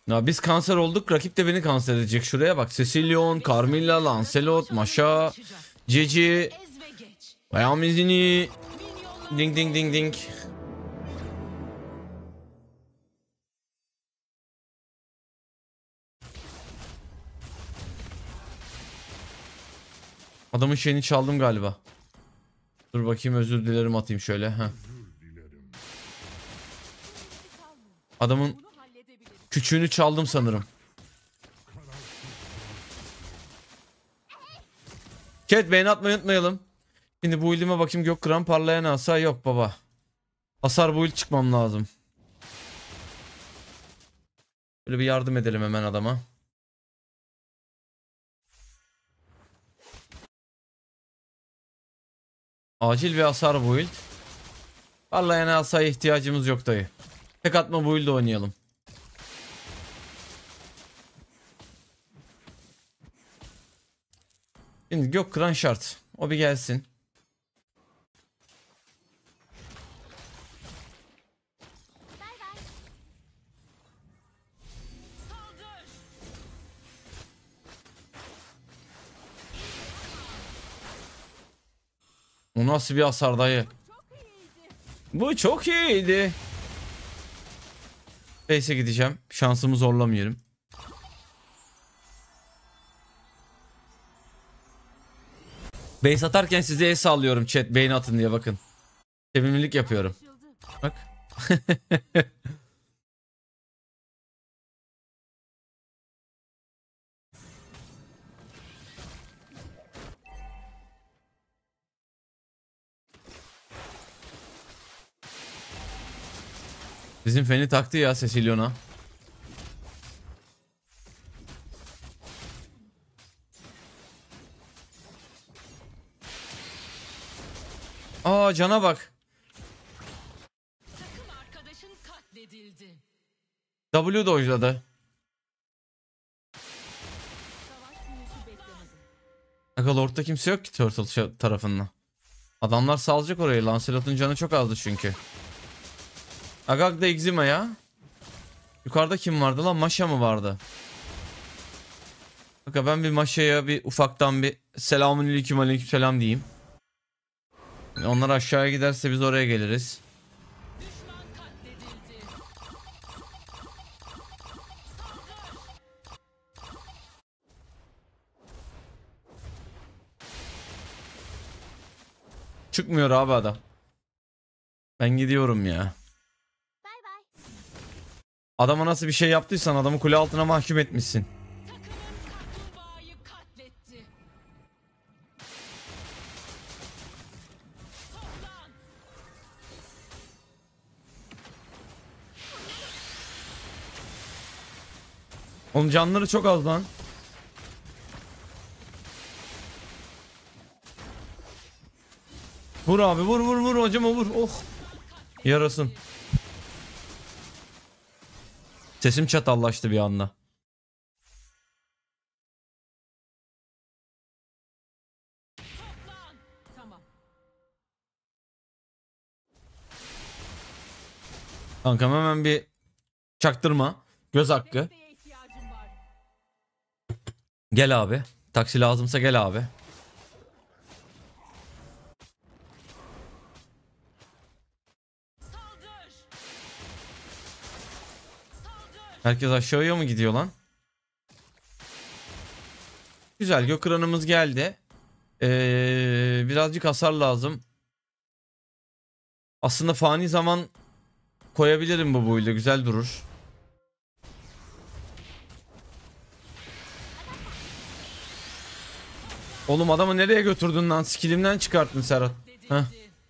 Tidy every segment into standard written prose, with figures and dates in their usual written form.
Ya biz kanser olduk, rakip de beni kanser edecek. Şuraya bak. Cecilion, Carmilla, Lancelot, Masha, Cici, Bayamizini. Ding ding ding ding. Adamın şeyini çaldım galiba. Dur bakayım, özür dilerim atayım şöyle. Heh. Adamın küçüğünü çaldım sanırım. Chat beğeni atmayı unutmayalım. Şimdi bu ilime bakayım, gök kıran parlayan asa yok baba. Hasar build çıkmam lazım. Böyle bir yardım edelim hemen adama. Acil bir hasar build. Parlayan asaya ihtiyacımız yok dayı. Tek atma build oynayalım. Şimdi gök kıran şart. O bir gelsin. O nasıl bir hasar dayı? Bu çok iyiydi. Base'e gideceğim. Şansımı zorlamayalım. Base atarken size el sallıyorum chat. Beğeni atın diye bakın. Sevimlilik yapıyorum. Bak. Bizim Feni taktı ya Cecilion'a. Aa cana bak. W dojladı. Aga Lord'da kimse yok ki Turtle tarafından. Adamlar salacak orayı. Lancelot'un canı çok azdı çünkü. Agag da Exima ya. Yukarıda kim vardı lan? Masha mı vardı? Aga ben bir Masha'ya bir ufaktan bir selamünaleyküm aleykümselam diyeyim. Onlar aşağıya giderse biz oraya geliriz. Çıkmıyor abi adam. Ben gidiyorum ya. Adama nasıl bir şey yaptıysan adamı kule altına mahkum etmişsin. Onun canları çok az lan. Vur abi, vur vur vur hocam, vur. Oh. Yarasın. Sesim çatallaştı bir anda. Kankam hemen bir çaktırma. Göz hakkı. Gel abi. Taksi lazımsa gel abi. Herkes aşağıya mı gidiyor lan? Güzel, gökranımız geldi. Birazcık hasar lazım. Aslında fani zaman koyabilirim bu build'e, güzel durur. Oğlum adamı nereye götürdün lan? Skillimden çıkarttın Serhat. Heh.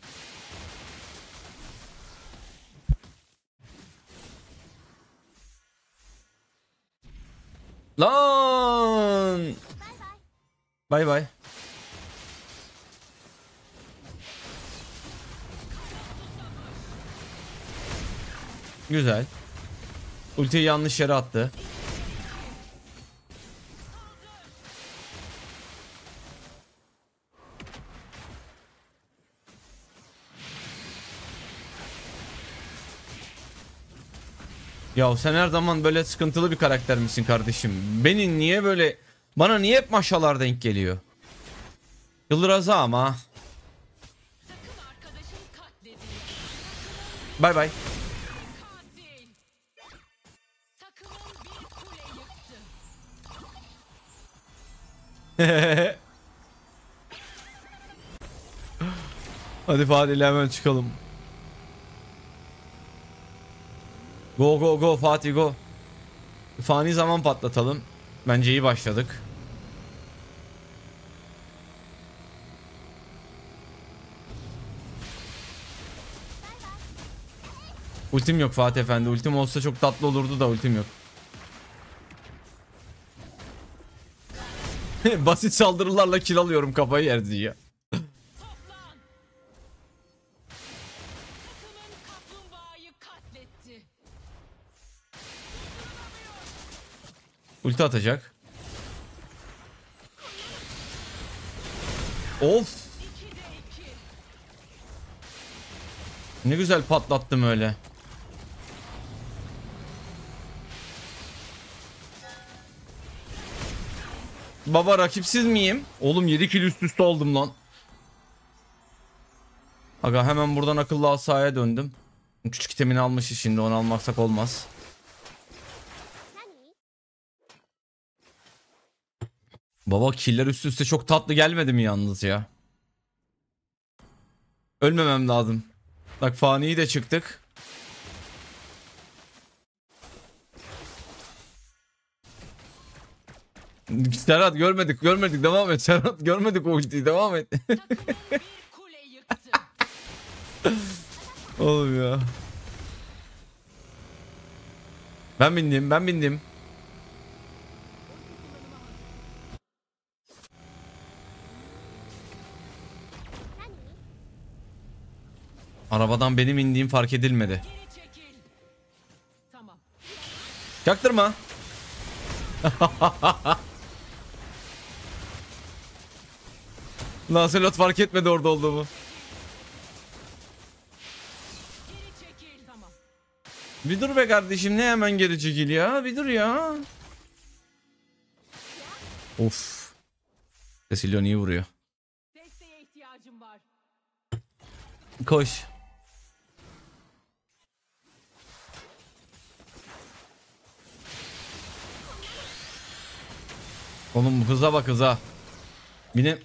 Lan! Bay bay. Güzel. Ultiyi yanlış yere attı. Ya sen her zaman böyle sıkıntılı bir karakter misin kardeşim? Beni niye böyle... Bana niye hep maşalar denk geliyor? Yıldıraz'a ama. Bay bay. Hadi Fatih ile hemen çıkalım. Go go go Fatih go. Fani zaman patlatalım. Bence iyi başladık. Ultim yok Fatih Efendi. Ultim olsa çok tatlı olurdu da ultim yok. Basit saldırılarla kill alıyorum, kafayı yerdi ya. Ulti atacak. Of. Ne güzel patlattım öyle. Baba rakipsiz miyim? Oğlum 7 kill üst üste aldım lan. Aga hemen buradan akıllı asaya döndüm. Küçük itemini almışız, şimdi onu almaksak olmaz. Baba killer üst üste çok tatlı gelmedi mi yalnız ya? Ölmemem lazım. Bak faniyi de çıktık. Serhat görmedik devam et. Serhat görmedik o ultiyi, devam et. Oğlum ya. Ben bindim. Arabadan benim indiğim fark edilmedi. Çaktırma. Lancelot fark etmedi orada olduğumu. Bir dur be kardeşim, ne hemen geri çekil ya, bir dur ya. Of. Cecilion iyi vuruyor. Koş. Oğlum hıza bak hıza. Benim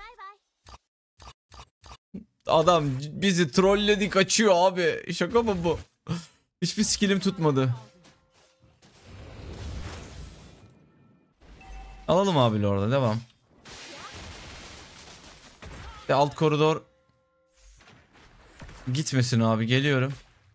adam bizi trolledi, kaçıyor abi. Şaka mı bu? Hiçbir skillim tutmadı. Alalım abi orada, devam. Alt koridor gitmesin abi, geliyorum.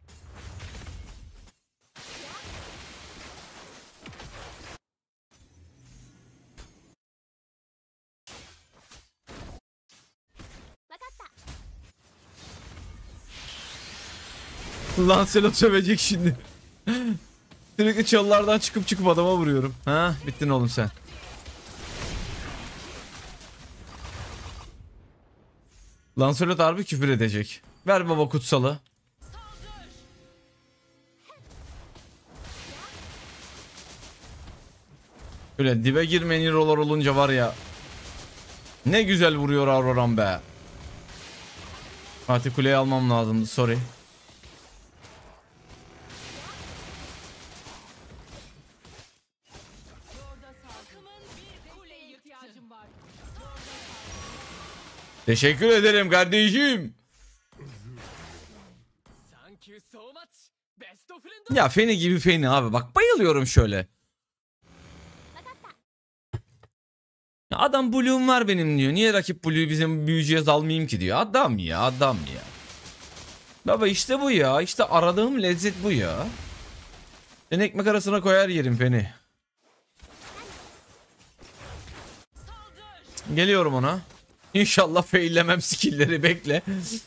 Lancelot sövecek şimdi. Sürekli çalılardan çıkıp adama vuruyorum. Ha, bittin oğlum sen. Lancelot harbi küfür edecek. Ver baba kutsalı. Böyle dibe girmeyen hero'lar olunca var ya. Ne güzel vuruyor Aurora'm be. Fatih kuleyi almam lazımdı, sorry. Teşekkür ederim kardeşim. Ya Feni gibi Feni abi, bak bayılıyorum şöyle. Adam Blue'um var benim diyor. Niye rakip Blue'yu bizim büyücüye almayayım ki diyor. Adam ya. Baba işte bu ya. İşte aradığım lezzet bu ya. Ben ekmek arasına koyar yerim Feni. Geliyorum ona. İnşallah faillemem skill'leri, bekle.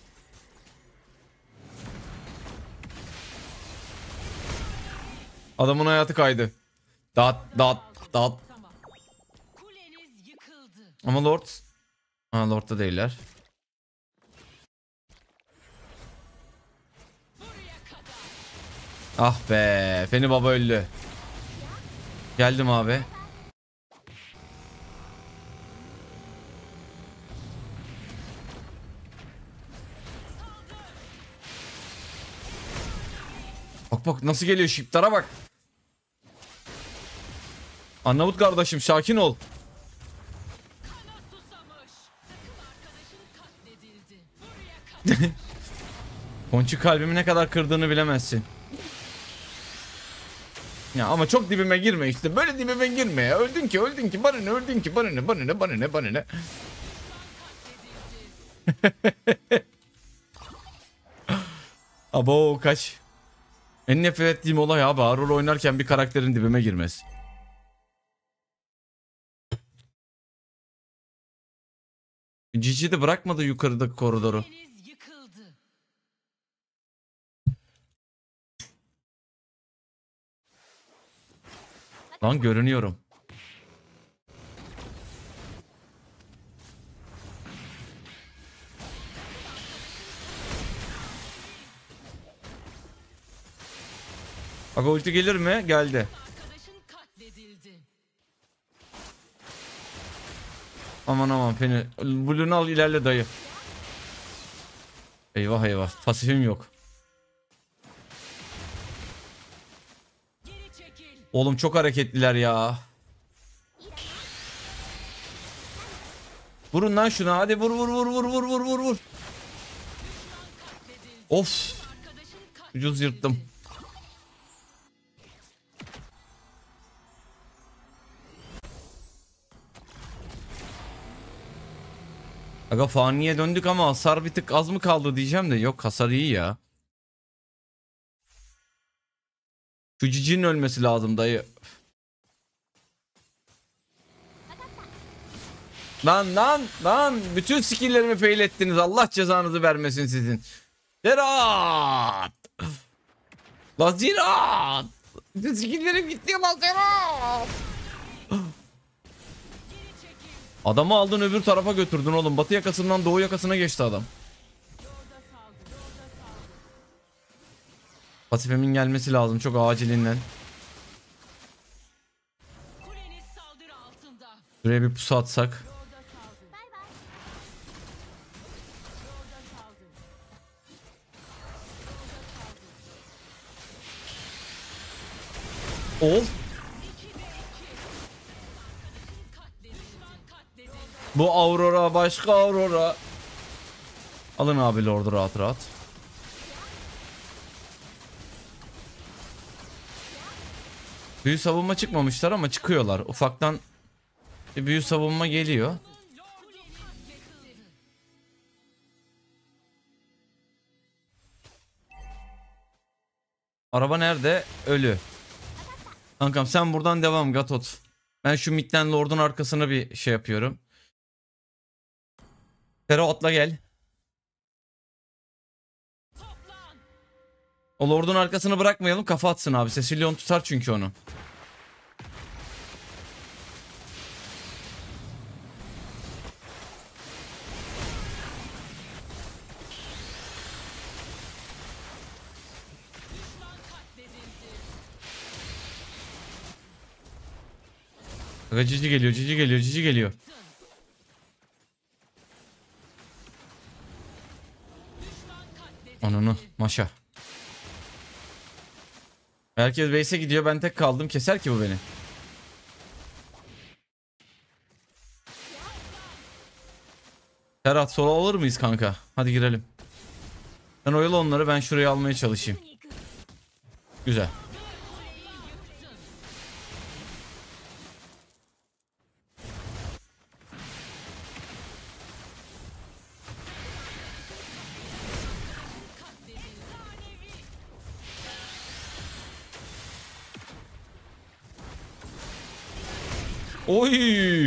Adamın hayatı kaydı. Dağıt. Ama Lord. Ha, Lord'da değiller. Ah be. Feni baba öldü. Geldim abi. Bak bak nasıl geliyor şiptara bak. Arnavut kardeşim sakin ol. Ponçik kalbimi ne kadar kırdığını bilemezsin. Ya ama çok dibime girme işte. Böyle dibime girme ya. Öldün ki öldün ki. Bana ne öldün ki. Bana ne bana ne bana ne bana ne. Abo kaç. En nefret ettiğim olay abi. Rol oynarken bir karakterin dibime girmesi. Cici de bırakmadı yukarıdaki koridoru. Lan görünüyorum. Bak ulti gelir mi? Geldi. Aman aman Feni. Blue'nu al ilerle dayı. Eyvah eyvah. Pasifim yok. Oğlum çok hareketliler ya. Vurun lan şuna. Hadi vur vur vur vur vur vur vur vur. Of. Ucuz yırttım. Aga faniye döndük ama hasar bir tık az mı kaldı diyeceğim de yok hasar iyi ya. Şu cicinin ölmesi lazım dayı. Lan bütün skill'lerimi fail ettiniz. Allah cezanızı vermesin sizin. Zerat. Lan Zerat. Bütün skill'lerim gitti lan Zerat. Adamı aldın öbür tarafa götürdün oğlum. Batı yakasından doğu yakasına geçti adam. Pasifimin gelmesi lazım çok acilinden. Şuraya bir pusu atsak. Ol. Bu Aurora başka Aurora. Alın abi Lord'u rahat rahat. Büyü savunma çıkmamışlar ama çıkıyorlar. Ufaktan bir büyü savunma geliyor. Araba nerede? Ölü. Kankam sen buradan devam Gatot. Ben şu midden Lord'un arkasına bir şey yapıyorum. Fero atla gel. O Lord'un arkasını bırakmayalım kafa atsın abi. Cecilion tutar çünkü onu. Aga cici geliyor cici geliyor cici geliyor. Ananı maşa. Herkes base'e gidiyor ben tek kaldım keser ki bu beni. Serhat sola alır mıyız kanka? Hadi girelim. Sen oyala onları ben şurayı almaya çalışayım. Güzel. Oy!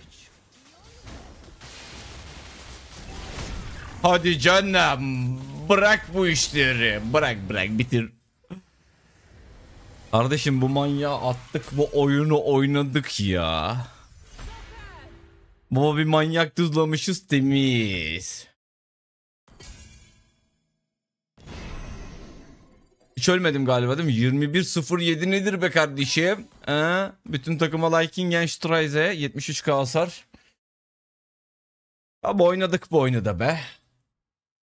Hadi canım. Bırak bu işleri. Bırak bitir. Kardeşim bu manyağı attık bu oyunu oynadık ya. Baba bir manyak tuzlamışız temiz. Hiç ölmedim galiba değil mi? 21-07 nedir be kardeşim? Bütün takıma Liking Streise 73k hasar. Abi oynadık bu oyunu da be.